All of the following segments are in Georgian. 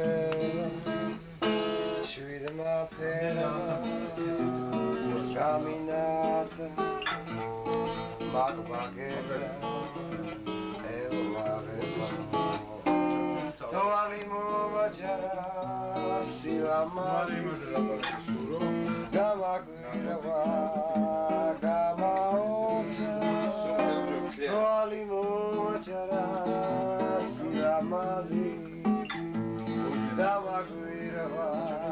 ხელა შვიდმა ფერმა გამინათა მაგბაგება ელვარება თვალი მომაჯარა სილამაზი გამაგვირვა გამაოცა თვალი მომაჯარა სილამაზი გამაგვირვა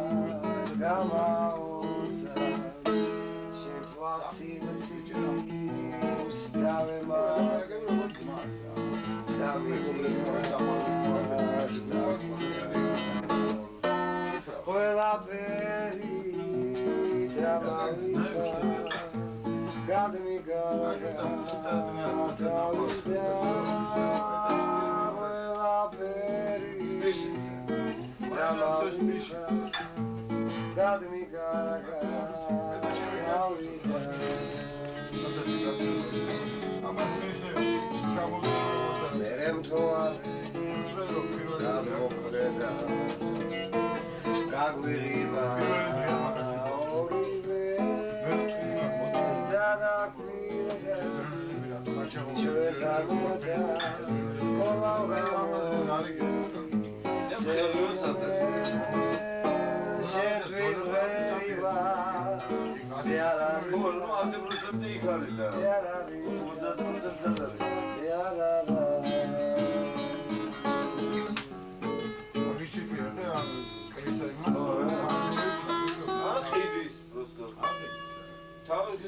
გამაოცა შემთხვევაში უსტავება ყველაფერი დამავიწყდა გადმიგარაგა ყველაფერი დამავიწყდა გადმიგარაგა გაგვირივა ორივე დადაგვირდა ჩვენთანათა შეგვირვა